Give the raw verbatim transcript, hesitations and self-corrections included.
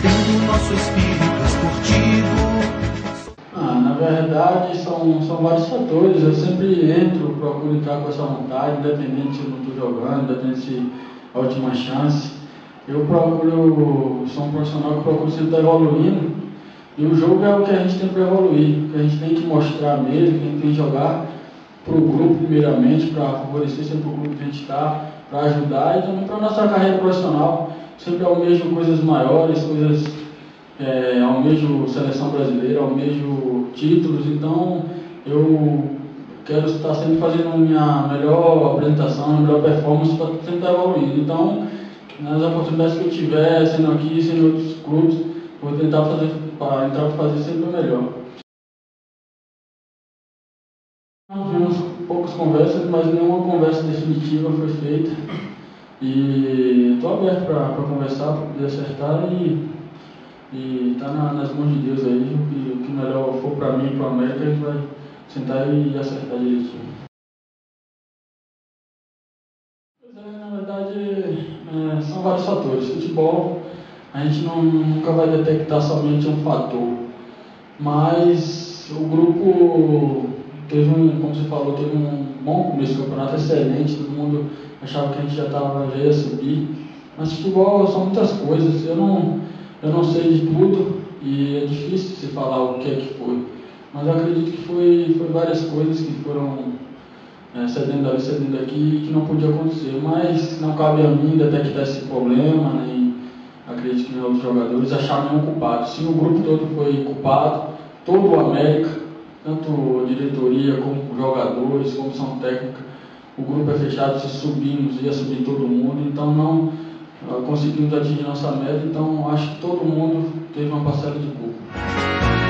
mantendo o nosso espírito esportivo. Ah, na verdade, são, são vários fatores. Eu sempre entro, procuro entrar com essa vontade, independente se eu não estou jogando, independente se é a última chance. Eu procuro, sou um profissional que procuro sempre estar evoluindo. E o jogo é o que a gente tem para evoluir, o que a gente tem que mostrar mesmo, que a gente tem que jogar para o grupo primeiramente, para favorecer sempre o grupo que a gente está, para ajudar e também para a nossa carreira profissional. Sempre almejo coisas maiores, coisas, é, almejo seleção brasileira, almejo títulos, então eu quero estar sempre fazendo a minha melhor apresentação, a melhor performance para sempre estar evoluindo. Então, nas oportunidades que eu tiver, sendo aqui, sendo em outros clubes, vou tentar fazer, para entrar para fazer sempre o melhor. Tivemos poucas conversas, mas nenhuma conversa definitiva foi feita. E estou aberto para conversar, para poder acertar e está na, nas mãos de Deus aí. O que, o que melhor for para mim e para a América, a gente vai sentar e acertar direitinho. Pois é, na verdade, é, são vários fatores. Futebol, a gente não, nunca vai detectar somente um fator, mas o grupo teve um, como você falou, teve um bom começo do campeonato, excelente, todo mundo achava que a gente já, tava, já ia subir, mas futebol são muitas coisas, eu não, eu não sei de tudo e é difícil se falar o que é que foi, mas eu acredito que foi, foi várias coisas que foram é, cedendo ali, cedendo aqui, que não podia acontecer, mas não cabe a mim detectar esse problema, nem acredito que os jogadores acharam nenhum culpado. Sim, o grupo todo foi culpado, todo o América, tanto a diretoria como jogadores, comissão técnica, o grupo é fechado, se subimos, ia subir todo mundo, então não uh, conseguimos atingir nossa meta, então acho que todo mundo teve uma parcela de culpa.